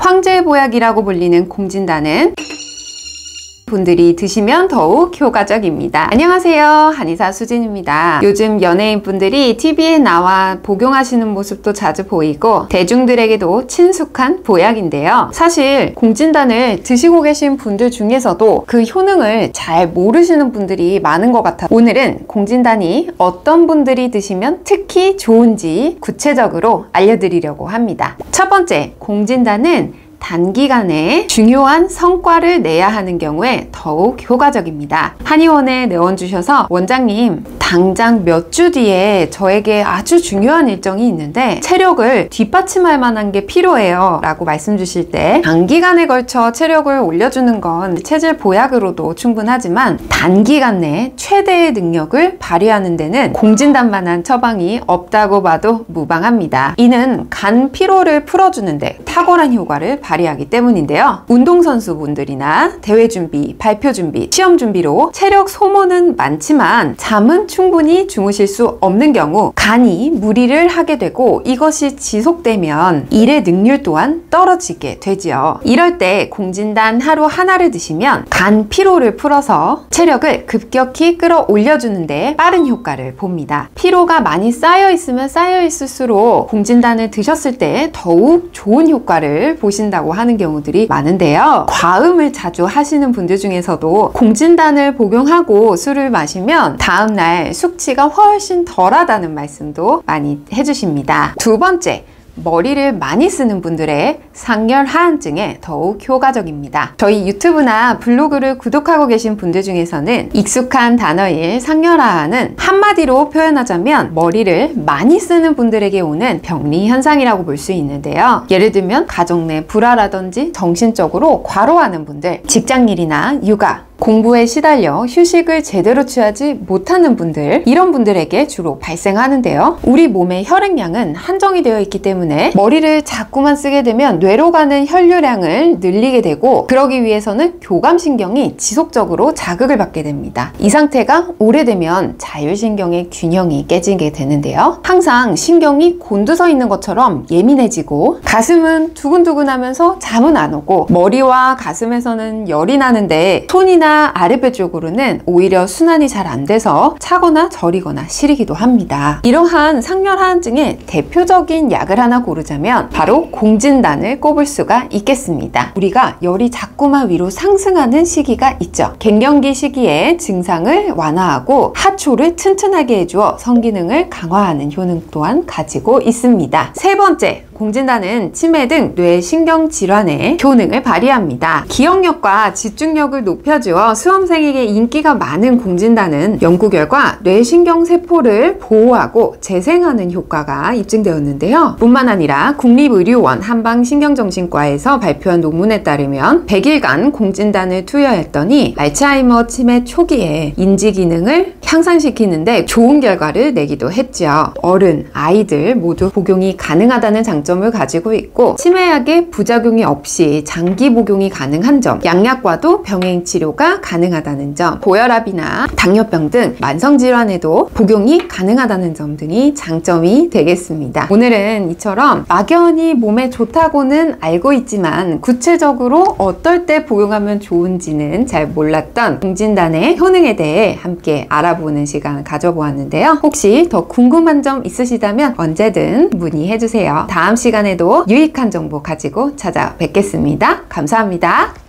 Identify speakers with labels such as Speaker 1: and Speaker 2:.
Speaker 1: 황제의 보약이라고 불리는 공진단은 분들이 드시면 더욱 효과적입니다. 안녕하세요, 한의사 수진입니다. 요즘 연예인분들이 TV에 나와 복용하시는 모습도 자주 보이고 대중들에게도 친숙한 보약인데요. 사실 공진단을 드시고 계신 분들 중에서도 그 효능을 잘 모르시는 분들이 많은 것 같아요. 오늘은 공진단이 어떤 분들이 드시면 특히 좋은지 구체적으로 알려드리려고 합니다. 첫 번째, 공진단은 단기간에 중요한 성과를 내야 하는 경우에 더욱 효과적입니다. 한의원에 내원주셔서 원장님, 당장 몇 주 뒤에 저에게 아주 중요한 일정이 있는데 체력을 뒷받침할 만한 게 필요해요 라고 말씀 주실 때, 장기간에 걸쳐 체력을 올려주는 건 체질 보약으로도 충분하지만 단기간 내 최대의 능력을 발휘하는 데는 공진단만한 처방이 없다고 봐도 무방합니다. 이는 간 피로를 풀어주는데 탁월한 효과를 발휘하기 때문인데요. 운동선수분들이나 대회준비, 발표준비, 시험준비로 체력 소모는 많지만 잠은 충분히 주무실 수 없는 경우 간이 무리를 하게 되고 이것이 지속되면 일의 능률 또한 떨어지게 되지요. 이럴 때 공진단 하루 하나를 드시면 간 피로를 풀어서 체력을 급격히 끌어올려주는데 빠른 효과를 봅니다. 피로가 많이 쌓여있으면 쌓여있을수록 공진단을 드셨을 때 더욱 좋은 효과를 보신다고 하는 경우들이 많은데요. 과음을 자주 하시는 분들 중에서도 공진단을 복용하고 술을 마시면 다음날 숙취가 훨씬 덜하다는 말씀도 많이 해주십니다. 두 번째, 머리를 많이 쓰는 분들의 상열 하한증에 더욱 효과적입니다. 저희 유튜브나 블로그를 구독하고 계신 분들 중에서는 익숙한 단어일 상열하한은 한마디로 표현하자면 머리를 많이 쓰는 분들에게 오는 병리 현상이라고 볼 수 있는데요. 예를 들면 가정 내 불화라든지 정신적으로 과로하는 분들, 직장일이나 육아, 공부에 시달려 휴식을 제대로 취하지 못하는 분들, 이런 분들에게 주로 발생하는데요. 우리 몸의 혈액량은 한정이 되어 있기 때문에 머리를 자꾸만 쓰게 되면 뇌로 가는 혈류량을 늘리게 되고, 그러기 위해서는 교감신경이 지속적으로 자극을 받게 됩니다. 이 상태가 오래되면 자율신경의 균형이 깨지게 되는데요. 항상 신경이 곤두서 있는 것처럼 예민해지고 가슴은 두근두근하면서 잠은 안 오고 머리와 가슴에서는 열이 나는데 손이나 아랫배 쪽으로는 오히려 순환이 잘 안 돼서 차거나 저리거나 시리기도 합니다. 이러한 상열 하한증의 대표적인 약을 하나 고르자면 바로 공진단을 꼽을 수가 있겠습니다. 우리가 열이 자꾸만 위로 상승하는 시기가 있죠. 갱년기 시기에 증상을 완화하고 하초를 튼튼하게 해주어 성기능을 강화하는 효능 또한 가지고 있습니다. 세 번째, 공진단은 치매 등 뇌신경 질환에 효능을 발휘합니다. 기억력과 집중력을 높여주어 수험생에게 인기가 많은 공진단은 연구 결과 뇌신경세포를 보호하고 재생하는 효과가 입증되었는데요. 뿐만 아니라 국립의료원 한방신경정신과에서 발표한 논문에 따르면 100일간 공진단을 투여했더니 알츠하이머 치매 초기에 인지기능을 향상시키는데 좋은 결과를 내기도 했죠. 어른, 아이들 모두 복용이 가능하다는 장점을 가지고 있고 치매약의 부작용이 없이 장기 복용이 가능한 점, 양약과도 병행 치료가 가능하다는 점, 고혈압이나 당뇨병 등 만성질환에도 복용이 가능하다는 점 등이 장점이 되겠습니다. 오늘은 이처럼 막연히 몸에 좋다고는 알고 있지만 구체적으로 어떨 때 복용하면 좋은지는 잘 몰랐던 공진단의 효능에 대해 함께 알아보는 시간을 가져보았는데요. 혹시 더 궁금한 점 있으시다면 언제든 문의해주세요. 다음 시간에도 유익한 정보 가지고 찾아뵙겠습니다. 감사합니다.